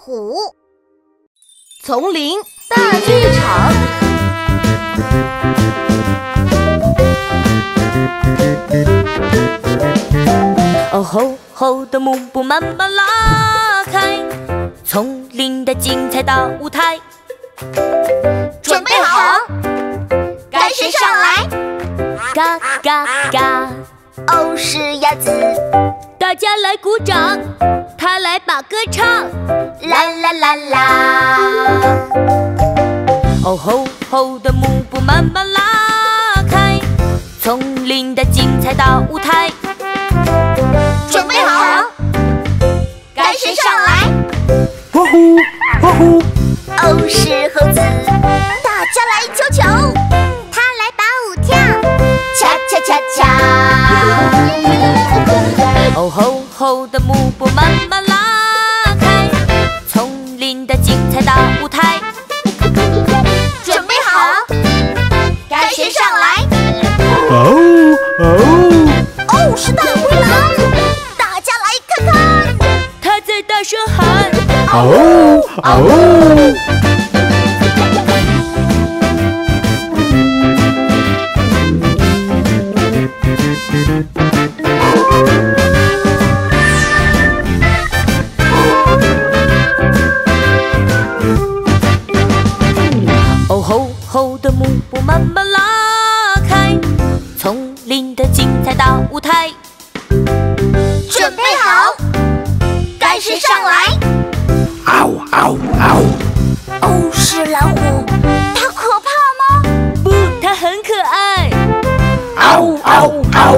虎。丛林大剧场。 哦吼吼的幕布慢慢拉开，丛林的精彩大舞台。 准备好，该谁上来？ 嘎嘎嘎， 哦，是鸭子。 大家来鼓掌，他来把歌唱。 啦啦啦啦。 哦吼吼的幕布慢慢拉开，丛林的精彩大舞台。 准备好，该谁上来？ 呼呼呼呼， 哦，是猴子。大家来瞧瞧，他来把舞跳，恰恰恰恰。 哦吼吼的幕布慢慢拉开，丛林的精彩大舞台。 准备好，该谁上来？ 哦哦， 哦，是大灰狼。大家来看看， 他在大声喊。 哦哦。 哦吼吼的幕布慢慢拉开，丛林的精彩大舞台。 准备好，该谁上来？ 嗷嗷嗷！ 哦，是老虎。它可怕吗？ 不，它很可爱。 嗷嗷嗷！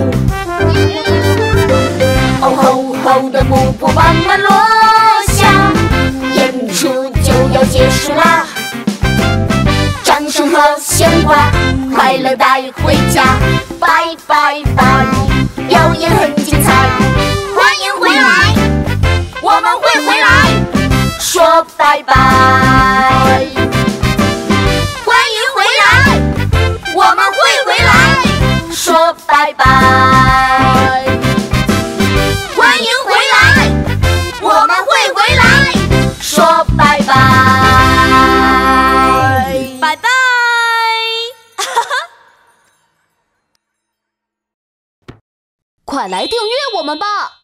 哦吼吼的幕布慢慢落下，演出就要结束啦！掌声和鲜花，快乐带回家，拜拜拜！表演很精彩，欢迎回来，我们会回来，说拜拜！欢迎回来，我们会回来，说拜拜！欢迎回来，我们会回来，说拜拜！ 拜拜！ 快来订阅我们吧！